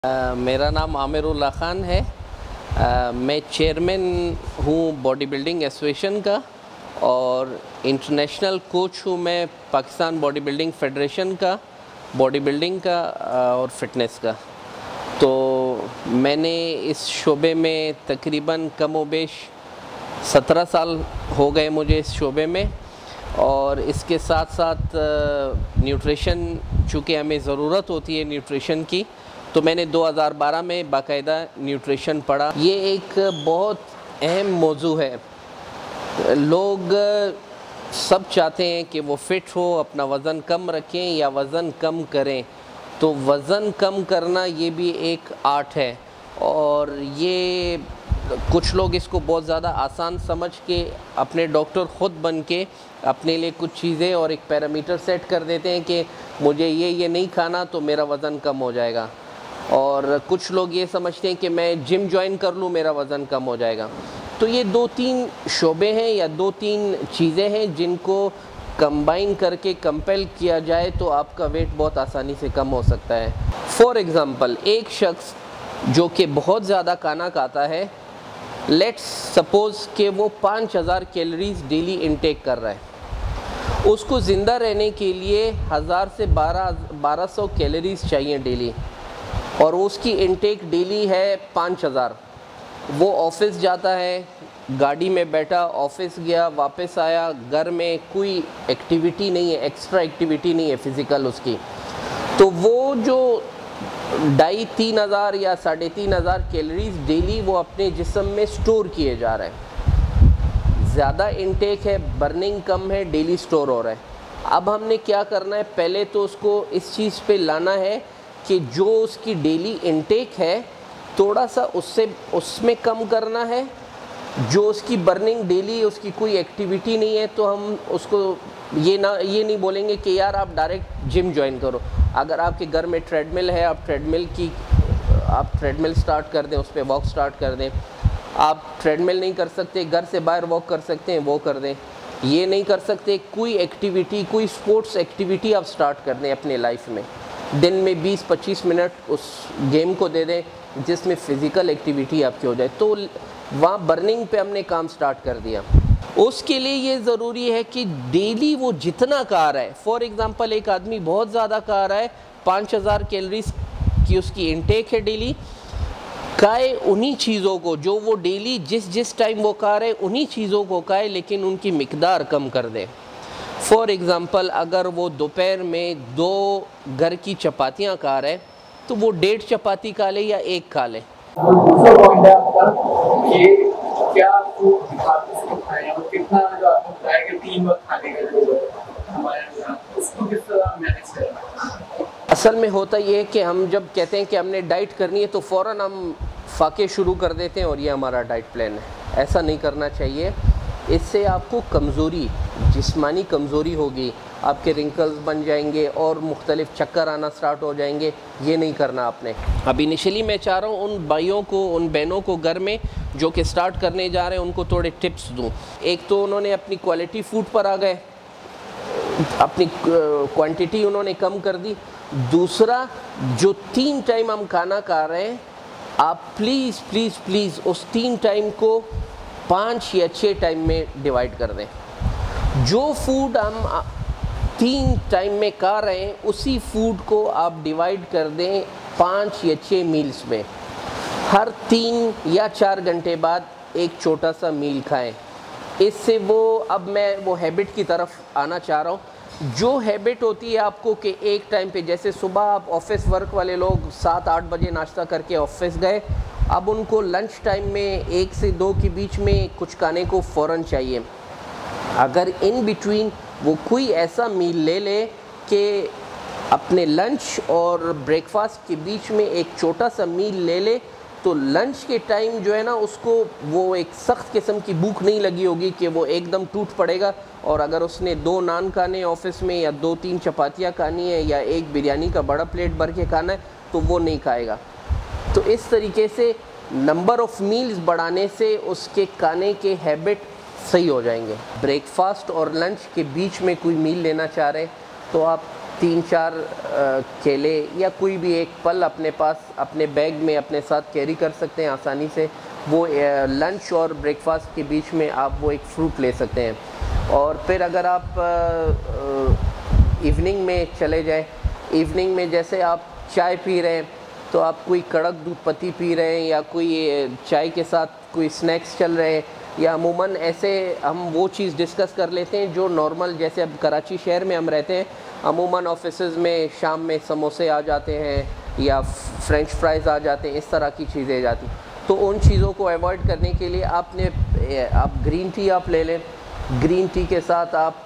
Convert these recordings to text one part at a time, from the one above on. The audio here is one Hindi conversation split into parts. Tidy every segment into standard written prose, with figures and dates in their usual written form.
मेरा नाम आमिरुल्लाह ख़ान है। मैं चेयरमैन हूँ बॉडी बिल्डिंग एसोसिएशन का और इंटरनेशनल कोच हूँ मैं पाकिस्तान बॉडी बिल्डिंग फेडरेशन का, बॉडी बिल्डिंग का और फिटनेस का। तो मैंने इस शोबे में तकरीबन कम व बेश 17 साल हो गए मुझे इस शोबे में। और इसके साथ साथ न्यूट्रिशन, चूँकि हमें ज़रूरत होती है न्यूट्रिशन की, तो मैंने 2012 में बाकायदा न्यूट्रिशन पढ़ा। ये एक बहुत अहम मौजू है। लोग सब चाहते हैं कि वो फ़िट हो, अपना वज़न कम रखें या वज़न कम करें। तो वज़न कम करना ये भी एक आर्ट है और ये कुछ लोग इसको बहुत ज़्यादा आसान समझ के अपने डॉक्टर ख़ुद बन के अपने लिए कुछ चीज़ें और एक पैरामीटर सेट कर देते हैं कि मुझे ये नहीं खाना तो मेरा वज़न कम हो जाएगा। और कुछ लोग ये समझते हैं कि मैं जिम ज्वाइन कर लूँ मेरा वज़न कम हो जाएगा। तो ये 2-3 शोबे हैं या 2-3 चीज़ें हैं जिनको कंबाइन करके कंपेल किया जाए तो आपका वेट बहुत आसानी से कम हो सकता है। फॉर एग्ज़ाम्पल, एक शख्स जो कि बहुत ज़्यादा खाना खाता है, लेट्स सपोज़ कि वो 5000 कैलोरीज़ डेली इनटेक कर रहा है, उसको ज़िंदा रहने के लिए 1000 से 1200 कैलोरीज़ चाहिए डेली और उसकी इनटेक डेली है 5000। वो ऑफिस जाता है, गाड़ी में बैठा, ऑफिस गया, वापस आया, घर में कोई एक्टिविटी नहीं है, एक्स्ट्रा एक्टिविटी नहीं है फ़िज़िकल उसकी, तो वो जो 2500-3000 या 3500 कैलोरीज़ डेली वो अपने जिस्म में स्टोर किए जा रहे हैं। ज़्यादा इनटेक है, बर्निंग कम है, डेली स्टोर हो रहा है। अब हमने क्या करना है, पहले तो उसको इस चीज़ पे लाना है कि जो उसकी डेली इनटेक है थोड़ा सा उसमें कम करना है। जो उसकी बर्निंग डेली उसकी कोई एक्टिविटी नहीं है तो हम उसको ये नहीं बोलेंगे कि यार आप डायरेक्ट जिम ज्वाइन करो। अगर आपके घर में ट्रेडमिल है, आप ट्रेडमिल स्टार्ट कर दें, उस पर वॉक स्टार्ट कर दें। आप ट्रेडमिल नहीं कर सकते, घर से बाहर वॉक कर सकते हैं, वो कर दें। ये नहीं कर सकते, कोई एक्टिविटी, कोई स्पोर्ट्स एक्टिविटी आप स्टार्ट कर दें अपने लाइफ में। दिन में 20-25 मिनट उस गेम को दे दें जिसमें फ़िज़िकल एक्टिविटी आपकी हो जाए। तो वहाँ बर्निंग पे हमने काम स्टार्ट कर दिया। उसके लिए ये ज़रूरी है कि डेली वो जितना खा रहा है, फॉर एग्ज़ाम्पल एक आदमी बहुत ज़्यादा खा रहा है, 5000 कैलोरीज़ की उसकी इनटेक है डेली, खाए उन्हीं चीज़ों को जो वो डेली जिस टाइम वो खा रहे उन्हीं चीज़ों को खाए, लेकिन उनकी मिकदार कम कर दें। फॉर एग्ज़ाम्पल अगर वो दोपहर में 2 घर की चपातियाँ खा रहे हैं तो वो 1.5 चपाती खा ले या 1 खा ले। दूसरा पॉइंट है आपका कि क्या आपको उसको खाएं और कितना जो आपको बताया कि 3 वक्त खाने का जो हमारे साथ उसको किस तरह मैनेज करना। असल में होता ये है कि हम जब कहते हैं कि हमने डाइट करनी है तो फ़ौरन हम फाके शुरू कर देते हैं और ये हमारा डाइट प्लान है। ऐसा नहीं करना चाहिए। इससे आपको कमज़ोरी, जिस्मानी कमज़ोरी होगी, आपके रिंकल्स बन जाएंगे और मुख्तलिफ चक्कर आना स्टार्ट हो जाएंगे। ये नहीं करना आपने। अब इनिशियली मैं चाह रहा हूँ उन भाइयों को, उन बहनों को घर में जो कि स्टार्ट करने जा रहे हैं उनको थोड़े टिप्स दूँ। एक तो उन्होंने अपनी क्वालिटी फूड पर आ गए, अपनी क्वांटिटी उन्होंने कम कर दी। दूसरा, जो 3 टाइम हम खाना खा रहे हैं, आप प्लीज़ उस 3 टाइम को 5 या 6 टाइम में डिवाइड कर दें। जो फूड हम 3 टाइम में खा रहे हैं उसी फूड को आप डिवाइड कर दें 5 या 6 मील्स में। हर 3 या 4 घंटे बाद एक छोटा सा मील खाएं। इससे अब मैं वो हैबिट की तरफ आना चाह रहा हूँ। जो हैबिट होती है आपको कि एक टाइम पे, जैसे सुबह आप ऑफिस वर्क वाले लोग 7-8 बजे नाश्ता करके ऑफिस गए, अब उनको लंच टाइम में 1 से 2 के बीच में कुछ खाने को फ़ौरन चाहिए। अगर इन बिटवीन वो कोई ऐसा मील ले ले कि अपने लंच और ब्रेकफास्ट के बीच में एक छोटा सा मील ले ले, तो लंच के टाइम जो है ना उसको वो एक सख्त किस्म की भूख नहीं लगी होगी कि वो एकदम टूट पड़ेगा। और अगर उसने 2 नान खाने ऑफिस में या 2-3 चपातियाँ खानी है या एक बिरयानी का बड़ा प्लेट भर के खाना है तो वो नहीं खाएगा। तो इस तरीके से नंबर ऑफ़ मील्स बढ़ाने से उसके खाने के हैबिट सही हो जाएंगे। ब्रेकफास्ट और लंच के बीच में कोई मील लेना चाह रहे तो आप 3-4 केले या कोई भी एक फल अपने पास अपने बैग में अपने साथ कैरी कर सकते हैं आसानी से। वो लंच और ब्रेकफास्ट के बीच में आप वो एक फ्रूट ले सकते हैं। और फिर अगर आप इवनिंग में चले जाएं, इवनिंग में जैसे आप चाय पी रहे हैं तो आप कोई कड़क दूध पत्ती पी रहे हैं या कोई चाय के साथ कोई स्नैक्स चल रहे हैं, या अमूमन ऐसे हम वो चीज़ डिस्कस कर लेते हैं जो नॉर्मल, जैसे अब कराची शहर में हम रहते हैं, अमूमन ऑफिसेज़ में शाम में समोसे आ जाते हैं या फ्रेंच फ्राइज़ आ जाते हैं, इस तरह की चीज़ें जाती। तो उन चीज़ों को अवॉइड करने के लिए आप ग्रीन टी आप ले लें। ग्रीन टी के साथ आप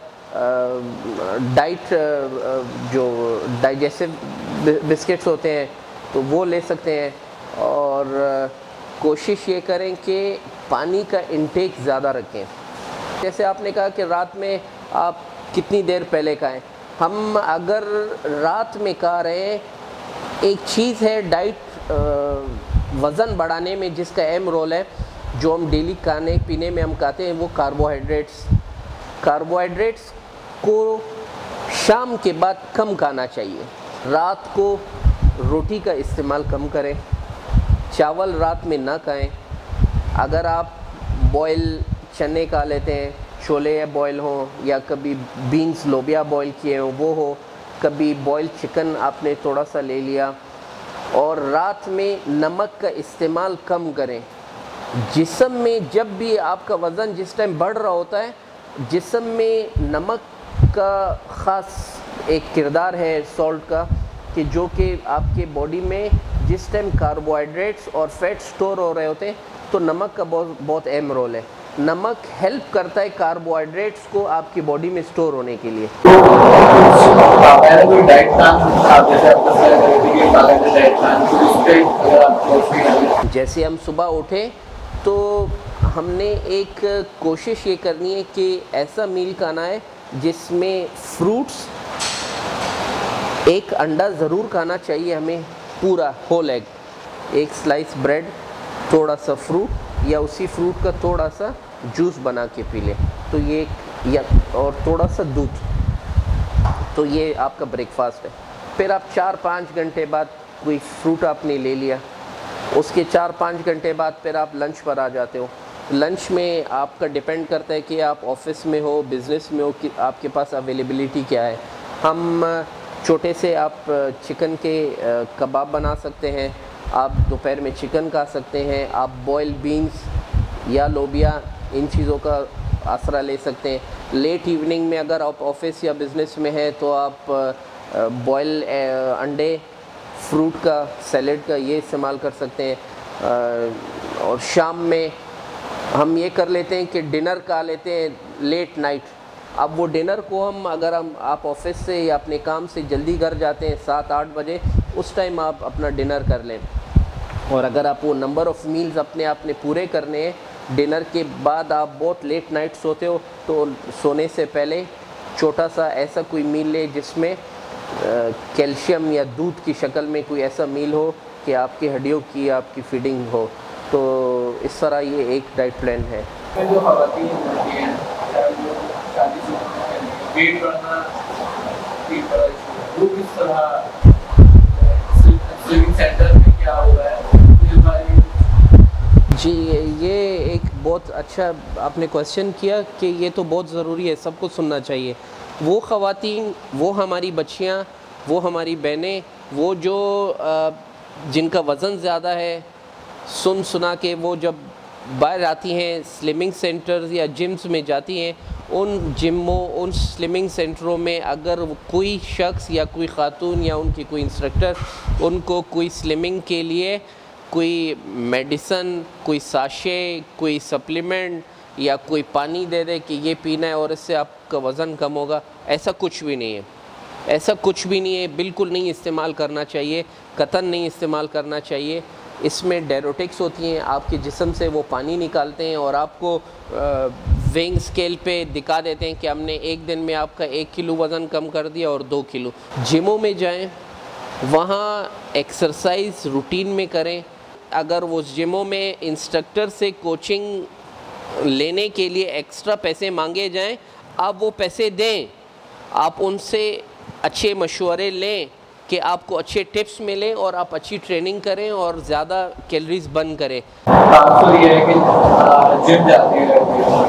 डाइट जो डाइजेस्टिव बिस्किट्स होते हैं तो वो ले सकते हैं। और कोशिश ये करें कि पानी का इंटेक ज़्यादा रखें। जैसे आपने कहा कि रात में आप कितनी देर पहले खाएं, हम अगर रात में खा रहे हैं, एक चीज़ है डाइट वज़न बढ़ाने में जिसका अहम रोल है, जो हम डेली खाने पीने में हम खाते हैं, वो कार्बोहाइड्रेट्स को शाम के बाद कम खाना चाहिए। रात को रोटी का इस्तेमाल कम करें, चावल रात में ना खाएं। अगर आप बॉयल चने खा लेते हैं, छोले बॉयल हों या कभी बीन्स लोबिया बॉयल किए हों वो हो, कभी बॉयल चिकन आपने थोड़ा सा ले लिया। और रात में नमक का इस्तेमाल कम करें। जिस्म में जब भी आपका वज़न जिस टाइम बढ़ रहा होता है, जिस्म में नमक का ख़ास एक किरदार है सॉल्ट का, कि जो कि आपके बॉडी में जिस टाइम कार्बोहाइड्रेट्स और फैट स्टोर हो रहे होते हैं तो नमक का बहुत अहम रोल है। नमक हेल्प करता है कार्बोहाइड्रेट्स को आपकी बॉडी में स्टोर होने के लिए। जैसे हम सुबह उठे तो हमने एक कोशिश ये करनी है कि ऐसा मील खाना है जिसमें फ्रूट्स, एक अंडा ज़रूर खाना चाहिए हमें पूरा होल एग, एक स्लाइस ब्रेड, थोड़ा सा फ्रूट या उसी फ्रूट का थोड़ा सा जूस बना के पी लें तो ये, या और थोड़ा सा दूध, तो ये आपका ब्रेकफास्ट है। फिर आप 4-5 घंटे बाद कोई फ्रूट आपने ले लिया, उसके 4-5 घंटे बाद फिर आप लंच पर आ जाते हो। लंच में आपका डिपेंड करता है कि आप ऑफिस में हो, बिज़नेस में हो, कि आपके पास अवेलेबिलिटी क्या है। हम छोटे से आप चिकन के कबाब बना सकते हैं, आप दोपहर में चिकन खा सकते हैं, आप बॉयल बीन्स या लोबिया इन चीज़ों का आसरा ले सकते हैं। लेट इवनिंग में अगर आप ऑफिस या बिज़नेस में हैं तो आप बॉयल अंडे, फ्रूट का, सैलेड का ये इस्तेमाल कर सकते हैं। और शाम में हम ये कर लेते हैं कि डिनर खा लेते हैं लेट नाइट। अब वो डिनर को अगर आप ऑफिस से या अपने काम से जल्दी घर जाते हैं 7-8 बजे, उस टाइम आप अपना डिनर कर लें। और अगर आप वो नंबर ऑफ़ मील्स अपने पूरे करने हैं, डिनर के बाद आप बहुत लेट नाइट सोते हो तो सोने से पहले छोटा सा ऐसा कोई मील ले जिसमें कैल्शियम या दूध की शक्ल में कोई ऐसा मील हो कि आपकी हड्डियों की आपकी फीडिंग हो। तो इस तरह ये एक डाइट प्लान है। जो ख़वातीन होती हैं, वेट बढ़ना, वो किस तरह स्विमिंग सेंटर में क्या हो रहा है? जी, ये एक बहुत अच्छा आपने क्वेश्चन किया कि ये तो बहुत ज़रूरी है, सबको सुनना चाहिए। वो ख़वातीन, वो हमारी बच्चियाँ, वो हमारी बहनें, वो जो जिनका वज़न ज़्यादा है, सुना के वो जब बाहर आती हैं, स्लिमिंग सेंटर्स या जिम्स में जाती हैं, उन जिमों, उन स्लिमिंग सेंटरों में अगर कोई शख्स या कोई ख़ातून या उनकी कोई इंस्ट्रक्टर उनको कोई स्लिमिंग के लिए कोई मेडिसन, कोई साशे, कोई सप्लीमेंट या कोई पानी दे दे कि ये पीना है और इससे आपका वज़न कम होगा, ऐसा कुछ भी नहीं है। ऐसा कुछ भी नहीं है, बिल्कुल नहीं इस्तेमाल करना चाहिए, कतन नहीं इस्तेमाल करना चाहिए। इसमें डायरेटिक्स होती हैं, आपके जिस्म से वो पानी निकालते हैं और आपको वेइंग स्केल पे दिखा देते हैं कि हमने एक दिन में आपका 1 किलो वज़न कम कर दिया और 2 किलो। जिमों में जाएं, वहाँ एक्सरसाइज रूटीन में करें। अगर वो जिमों में इंस्ट्रक्टर से कोचिंग लेने के लिए एक्स्ट्रा पैसे मांगे जाएं, आप वो पैसे दें, आप उनसे अच्छे मशवरे लें कि आपको अच्छे टिप्स मिलें और आप अच्छी ट्रेनिंग करें और ज़्यादा कैलोरीज बर्न करें। तो ये है कि जिम जाते हैं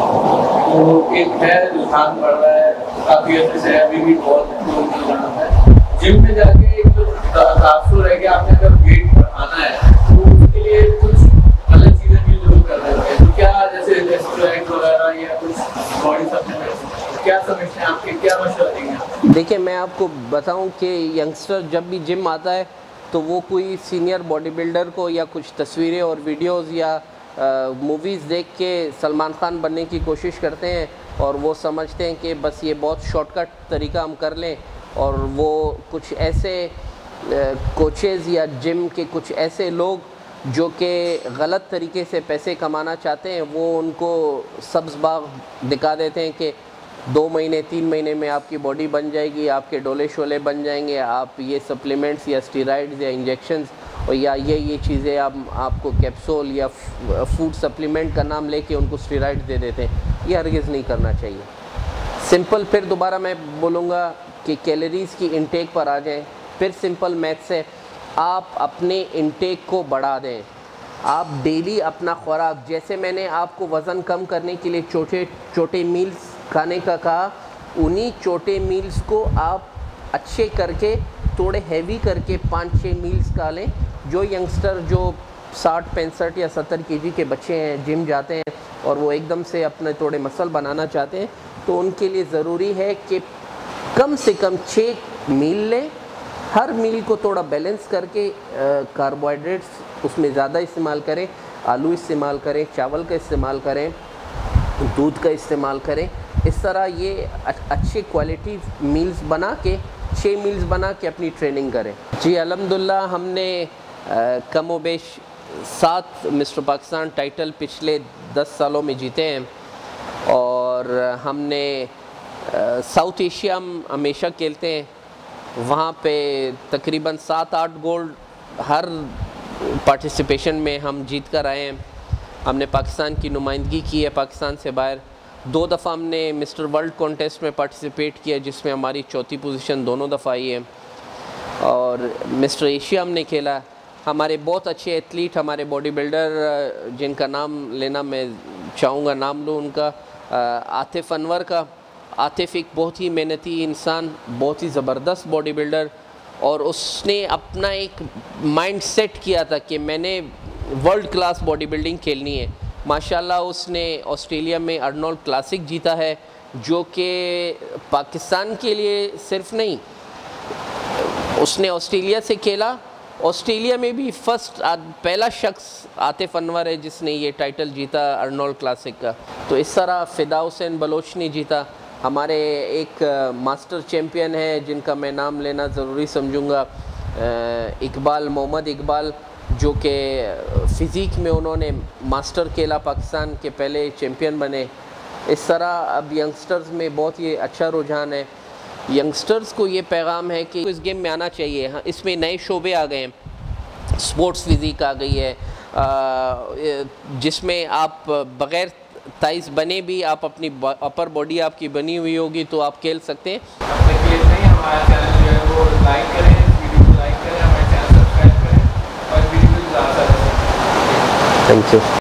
तो एक है रुझान बढ़ रहा है काफ़ी अच्छे से, अभी भी बहुत रुझान है जिम में जाके। एक जो तासुर है कि आपने अगर वेट बढ़ाना है तो उसके लिए कुछ अलग चीज़ें भी जरूर करना चाहिए। तो क्या जैसे रेस्टोरेंट वगैरह या कुछ बॉडी सप्लीमेंट्स, क्या समझते हैं आपके, क्या मशवरा देंगे? देखिए, मैं आपको बताऊं कि यंगस्टर जब भी जिम आता है तो वो कोई सीनियर बॉडी बिल्डर को या कुछ तस्वीरें और वीडियोस या मूवीज़ देख के सलमान खान बनने की कोशिश करते हैं और वो समझते हैं कि बस ये बहुत शॉर्टकट तरीका हम कर लें, और वो कुछ ऐसे कोचेज़ या जिम के कुछ ऐसे लोग जो कि गलत तरीके से पैसे कमाना चाहते हैं, वो उनको सब्ज़ बाग दिखा देते हैं कि 2 महीने 3 महीने में आपकी बॉडी बन जाएगी, आपके डोले शोले बन जाएंगे, आप ये सप्लीमेंट्स या स्टीरॉइड्स या इंजेक्शंस और या ये चीज़ें आपको कैप्सूल या फूड सप्लीमेंट का नाम लेके उनको स्टीरॉइड्स दे देते हैं। ये हरगिज़ नहीं करना चाहिए। सिंपल, फिर दोबारा मैं बोलूँगा कि कैलोरीज़ की इंटेक पर आ जाएं। फिर सिंपल मैथ्स है, आप अपने इंटेक को बढ़ा दें। आप डेली अपना खुराक, जैसे मैंने आपको वज़न कम करने के लिए छोटे मील्स खाने का कहा, उन्हीं छोटे मील्स को आप अच्छे करके थोड़े हैवी करके 5-6 मील्स खा लें। जो यंगस्टर जो 60-65 या 70 केजी के बच्चे हैं, जिम जाते हैं और वो एकदम से अपने थोड़े मसल बनाना चाहते हैं, तो उनके लिए ज़रूरी है कि कम से कम 6 मील लें। हर मील को थोड़ा बैलेंस करके कार्बोहाइड्रेट्स उसमें ज़्यादा इस्तेमाल करें, आलू इस्तेमाल करें, चावल का इस्तेमाल करें, दूध का इस्तेमाल करें। इस तरह ये अच्छे क्वालिटी मील्स बना के 6 मील्स बना के अपनी ट्रेनिंग करें। जी अल्हम्दुलिल्लाह, हमने कमोबेश 7 मिस्टर पाकिस्तान टाइटल पिछले 10 सालों में जीते हैं और हमने साउथ एशिया हमेशा खेलते हैं, वहाँ पे तकरीबन 7-8 गोल्ड हर पार्टिसिपेशन में हम जीत कर आए हैं। हमने पाकिस्तान की नुमाइंदगी की है पाकिस्तान से बाहर। 2 दफ़ा हमने मिस्टर वर्ल्ड कॉन्टेस्ट में पार्टिसिपेट किया जिसमें हमारी चौथी पोजीशन दोनों दफ़ा आई है, और मिस्टर एशिया हमने खेला। हमारे बहुत अच्छे एथलीट, हमारे बॉडी बिल्डर जिनका नाम लेना मैं चाहूँगा, नाम लूँ उनका, आतिफ़ अनवर का। आतिफ़ एक बहुत ही मेहनती इंसान, बहुत ही ज़बरदस्त बॉडी बिल्डर, और उसने अपना एक माइंड सेट किया था कि मैंने वर्ल्ड क्लास बॉडी बिल्डिंग खेलनी है। माशाल्लाह उसने ऑस्ट्रेलिया में अर्नोल्ड क्लासिक जीता है, जो कि पाकिस्तान के लिए सिर्फ नहीं, उसने ऑस्ट्रेलिया से खेला। ऑस्ट्रेलिया में भी पहला शख्स आतिफ़ अनवर है जिसने ये टाइटल जीता अर्नोल्ड क्लासिक का। तो इस तरह फ़िदा हुसैन बलोच ने जीता। हमारे एक मास्टर चैम्पियन है जिनका मैं नाम लेना ज़रूरी समझूँगा, इकबाल, मोहम्मद इकबाल, जो कि फ़िज़ीक में उन्होंने मास्टर खेला, पाकिस्तान के पहले चैम्पियन बने। इस तरह अब यंगस्टर्स में बहुत ही अच्छा रुझान है। यंगस्टर्स को ये पैगाम है कि इस गेम में आना चाहिए। हाँ, इसमें नए शोबे आ गए हैं, स्पोर्ट्स फिज़िक आ गई है, जिसमें आप बग़ैर ताइस बने भी आप अपनी अपर बॉडी आपकी बनी हुई होगी तो आप खेल सकते हैं। हमारा चैनल जो है वो लाइक करें, वीडियो को लाइक करें, हमारे चैनल सब्सक्राइब करें और वीडियो को ज़्यादा से ज़्यादा। Thank you.